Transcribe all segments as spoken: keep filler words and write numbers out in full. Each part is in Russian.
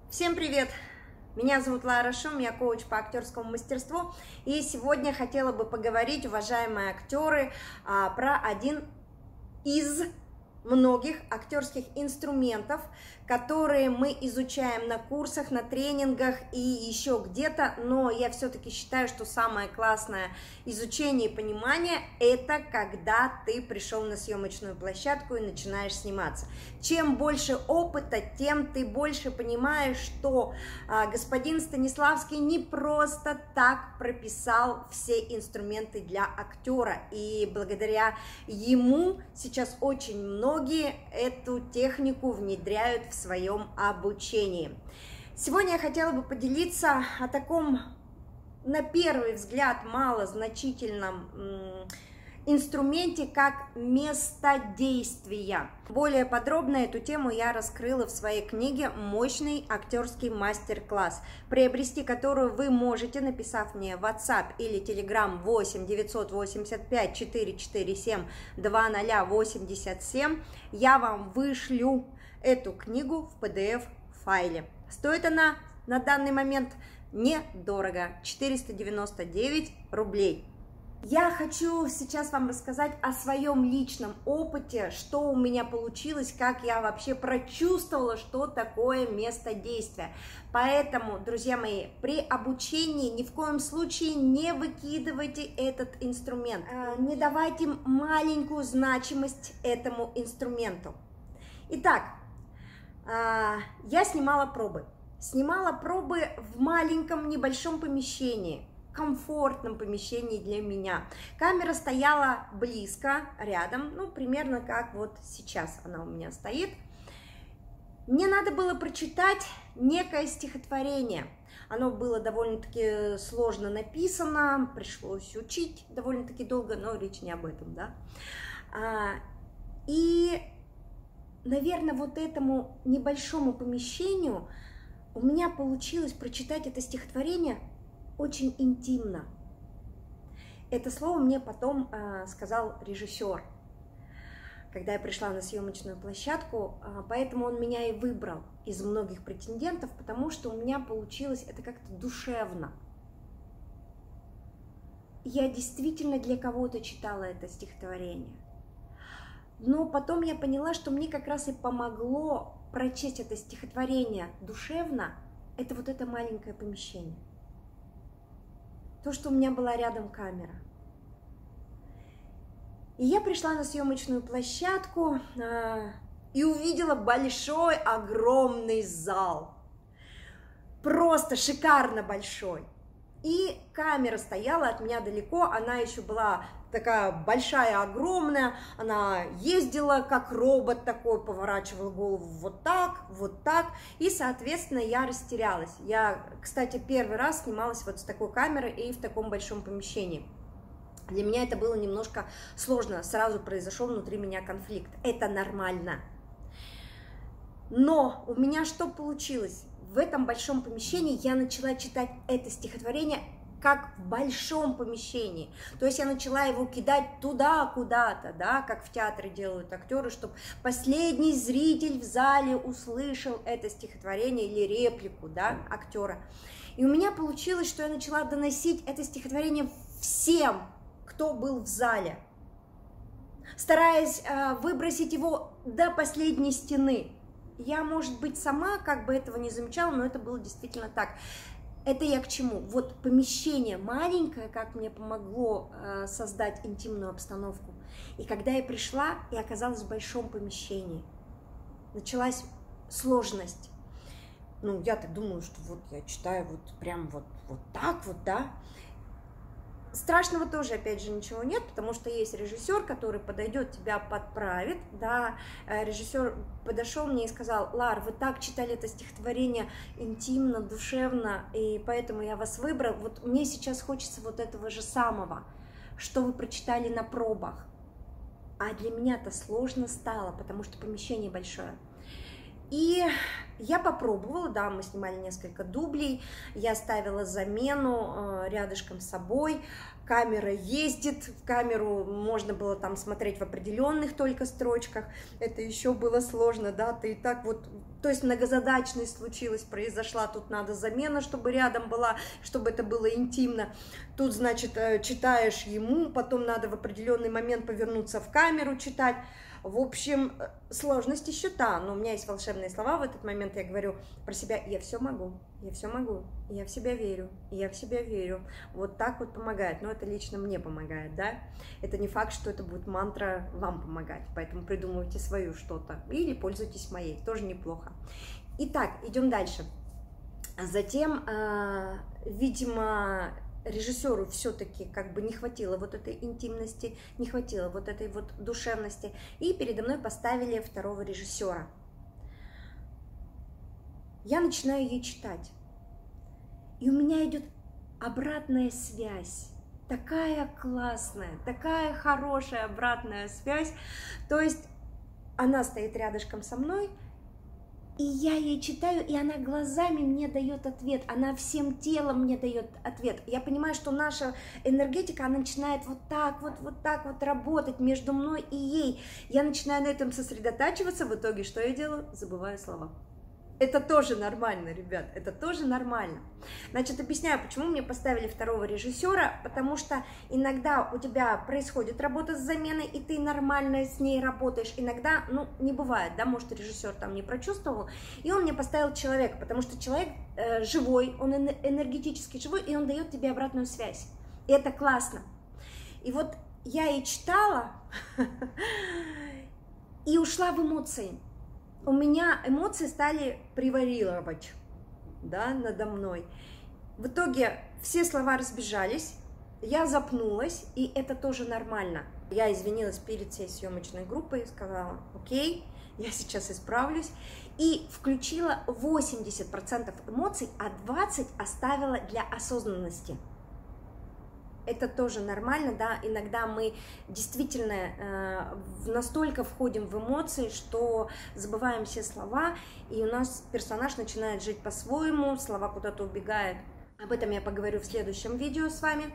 Всем привет! Меня зовут Лара Шум, я коуч по актерскому мастерству, и сегодня хотела бы поговорить, уважаемые актеры, про один из многих актерских инструментов, которые мы изучаем на курсах, на тренингах и еще где-то, но я все-таки считаю, что самое классное изучение и понимание – это когда ты пришел на съемочную площадку и начинаешь сниматься. Чем больше опыта, тем ты больше понимаешь, что а, господин Станиславский не просто так прописал все инструменты для актера, и благодаря ему сейчас очень многие эту технику внедряют в своем обучении. Сегодня я хотела бы поделиться о таком, на первый взгляд, малозначительном инструменте, как место действия. Более подробно эту тему я раскрыла в своей книге «Мощный актерский мастер-класс», приобрести которую вы можете, написав мне в WhatsApp или Telegram восемь девятьсот восемьдесят пять четыреста сорок семь двадцать восемьдесят семь. Я вам вышлю эту книгу в пи ди эф-файле. Стоит она на данный момент недорого, четыреста девяносто девять рублей. Я хочу сейчас вам рассказать о своем личном опыте, что у меня получилось, как я вообще прочувствовала, что такое место действия. Поэтому, друзья мои, при обучении ни в коем случае не выкидывайте этот инструмент, не давайте маленькую значимость этому инструменту. Итак, я снимала пробы. Снимала пробы в маленьком небольшом помещении, комфортном помещении для меня. Камера стояла близко, рядом, ну, примерно как вот сейчас она у меня стоит. Мне надо было прочитать некое стихотворение. Оно было довольно-таки сложно написано, пришлось учить довольно-таки долго, но речь не об этом, да. И, наверное, вот этому небольшому помещению у меня получилось прочитать это стихотворение очень интимно. Это слово мне потом э, сказал режиссер, когда я пришла на съемочную площадку, э, поэтому он меня и выбрал из многих претендентов, потому что у меня получилось это как-то душевно. Я действительно для кого-то читала это стихотворение. Но потом я поняла, что мне как раз и помогло прочесть это стихотворение душевно, это вот это маленькое помещение. То, что у меня была рядом камера. И я пришла на съемочную площадку э, и увидела большой, огромный зал. Просто шикарно большой. И камера стояла от меня далеко, она еще была такая большая, огромная, она ездила как робот такой, поворачивала голову вот так, вот так, и, соответственно, я растерялась. Я, кстати, первый раз снималась вот с такой камерой и в таком большом помещении. Для меня это было немножко сложно, сразу произошел внутри меня конфликт. Это нормально. Но у меня что получилось? В этом большом помещении я начала читать это стихотворение как в большом помещении. То есть я начала его кидать туда, куда-то, да, как в театре делают актеры, чтобы последний зритель в зале услышал это стихотворение или реплику, да, актера. И у меня получилось, что я начала доносить это стихотворение всем, кто был в зале, стараясь э, выбросить его до последней стены. Я, может быть, сама как бы этого не замечала, но это было действительно так. Это я к чему? Вот помещение маленькое, как мне помогло э, создать интимную обстановку. И когда я пришла и оказалась в большом помещении, началась сложность. Ну, я так думаю, что вот я читаю вот прям вот, вот так вот, да. Страшного тоже, опять же, ничего нет, потому что есть режиссер, который подойдет, тебя подправит, да, режиссер подошел мне и сказал: Лар, вы так читали это стихотворение интимно, душевно, и поэтому я вас выбрал, вот мне сейчас хочется вот этого же самого, что вы прочитали на пробах, а для меня это сложно стало, потому что помещение большое. И я попробовала, да, мы снимали несколько дублей, я ставила замену э, рядышком с собой, камера ездит, в камеру можно было там смотреть в определенных только строчках, это еще было сложно, да, ты и так вот, то есть многозадачность случилась, произошла, тут надо замена, чтобы рядом была, чтобы это было интимно, тут, значит, читаешь ему, потом надо в определенный момент повернуться в камеру читать. В общем, сложность еще та, но у меня есть волшебные слова, в этот момент я говорю про себя: я все могу, я все могу, я в себя верю, я в себя верю. Вот так вот помогает, но это лично мне помогает, да. Это не факт, что это будет мантра вам помогать, поэтому придумывайте свою что-то или пользуйтесь моей, тоже неплохо. Итак, идем дальше. Затем, видимо, режиссеру все-таки как бы не хватило вот этой интимности, не хватило вот этой вот душевности, и передо мной поставили второго режиссера. Я начинаю ей читать, и у меня идет обратная связь, такая классная, такая хорошая обратная связь, то есть она стоит рядышком со мной, и я ей читаю, и она глазами мне дает ответ, она всем телом мне дает ответ. Я понимаю, что наша энергетика, она начинает вот так вот, вот так вот работать между мной и ей. Я начинаю на этом сосредотачиваться, в итоге что я делаю? Забываю слова. Это тоже нормально, ребят, это тоже нормально. Значит, объясняю, почему мне поставили второго режиссера, потому что иногда у тебя происходит работа с заменой, и ты нормально с ней работаешь, иногда, ну, не бывает, да, может, режиссер там не прочувствовал, и он мне поставил человека, потому что человек э, живой, он энергетически живой, и он дает тебе обратную связь, и это классно. И вот я и читала, и ушла в эмоции. У меня эмоции стали превалировать, да, надо мной. В итоге все слова разбежались, я запнулась, и это тоже нормально. Я извинилась перед всей съемочной группой, сказала: окей, я сейчас исправлюсь, и включила восемьдесят процентов эмоций, а двадцать процентов оставила для осознанности. Это тоже нормально, да, иногда мы действительно э, настолько входим в эмоции, что забываем все слова, и у нас персонаж начинает жить по-своему, слова куда-то убегают. Об этом я поговорю в следующем видео с вами.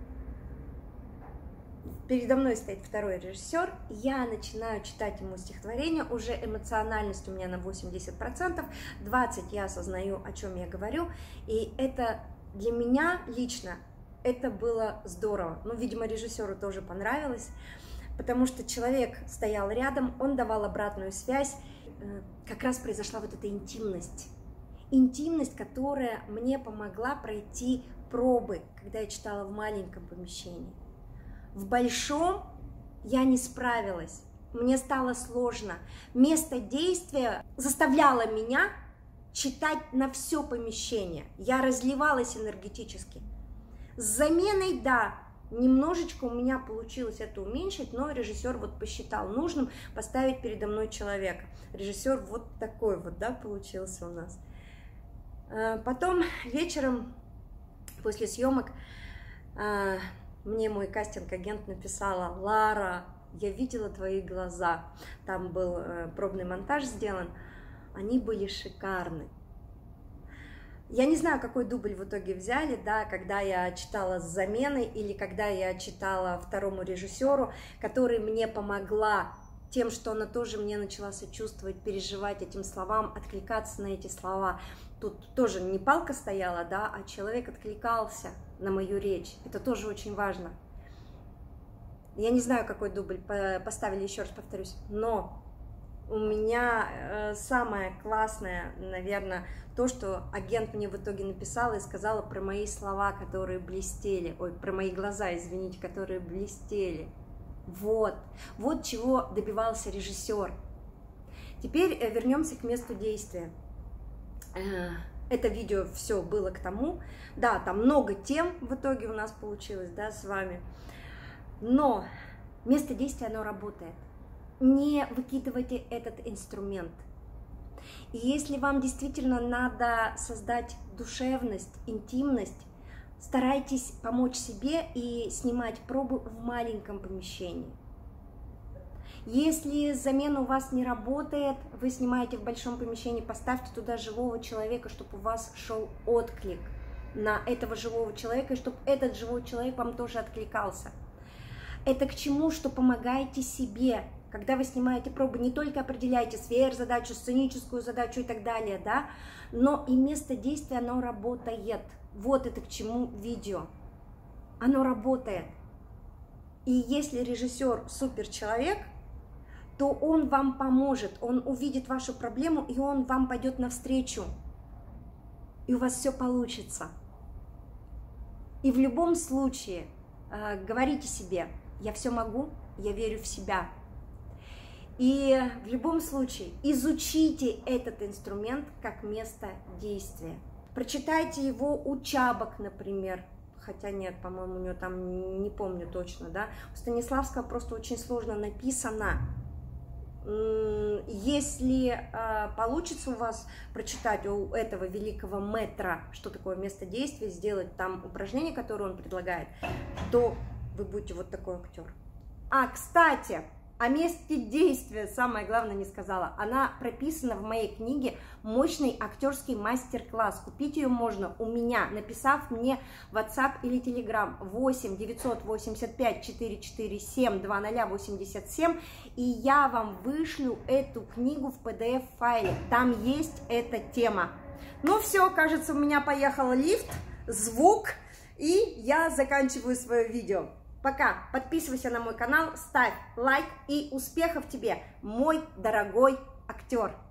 Передо мной стоит второй режиссер, я начинаю читать ему стихотворение, уже эмоциональность у меня на восемьдесят процентов, двадцать процентов я осознаю, о чем я говорю, и это для меня лично это было здорово. Ну, видимо, режиссеру тоже понравилось, потому что человек стоял рядом, он давал обратную связь. Как раз произошла вот эта интимность. Интимность, которая мне помогла пройти пробы, когда я читала в маленьком помещении. В большом я не справилась, мне стало сложно. Место действия заставляло меня читать на все помещение. Я разливалась энергетически. С заменой, да, немножечко у меня получилось это уменьшить, но режиссер вот посчитал нужным поставить передо мной человека. Режиссер вот такой вот, да, получился у нас. Потом вечером, после съемок, мне мой кастинг-агент написала: Лара, я видела твои глаза. Там был пробный монтаж сделан, они были шикарны. Я не знаю, какой дубль в итоге взяли, да, когда я читала с заменой или когда я читала второму режиссеру, который мне помогла тем, что она тоже мне начала сочувствовать, переживать этим словам, откликаться на эти слова. Тут тоже не палка стояла, да, а человек откликался на мою речь. Это тоже очень важно. Я не знаю, какой дубль поставили, еще раз повторюсь, но у меня самое классное, наверное, то, что агент мне в итоге написала и сказала про мои слова, которые блестели, ой, про мои глаза, извините, которые блестели. Вот, вот чего добивался режиссер. Теперь вернемся к месту действия. Это видео все было к тому, да, там много тем в итоге у нас получилось, да, с вами, но место действия, оно работает. Не выкидывайте этот инструмент. И если вам действительно надо создать душевность, интимность, старайтесь помочь себе и снимать пробы в маленьком помещении. Если замена у вас не работает, вы снимаете в большом помещении, поставьте туда живого человека, чтобы у вас шел отклик на этого живого человека, и чтобы этот живой человек вам тоже откликался. Это к чему? Что помогаете себе. Когда вы снимаете пробы, не только определяете сверхзадачу, сценическую задачу и так далее, да, но и место действия, оно работает. Вот это к чему видео. Оно работает. И если режиссер суперчеловек, то он вам поможет, он увидит вашу проблему, и он вам пойдет навстречу. И у вас все получится. И в любом случае э, говорите себе: я все могу, я верю в себя. И в любом случае изучите этот инструмент как место действия. Прочитайте его у Чабок, например. Хотя нет, по-моему, у нее там, не помню точно, да. У Станиславского просто очень сложно написано. Если э, получится у вас прочитать у этого великого мэтра, что такое место действия, сделать там упражнение, которое он предлагает, то вы будете вот такой актер. А, кстати, о месте действия, самое главное, не сказала. Она прописана в моей книге «Мощный актерский мастер-класс». Купить ее можно у меня, написав мне в WhatsApp или Telegram восемь девятьсот восемьдесят пять четыреста сорок семь двадцать восемьдесят семь, и я вам вышлю эту книгу в пи ди эф-файле. Там есть эта тема. Ну все, кажется, у меня поехал лифт, звук, и я заканчиваю свое видео. Пока, подписывайся на мой канал, ставь лайк и успехов тебе, мой дорогой актер!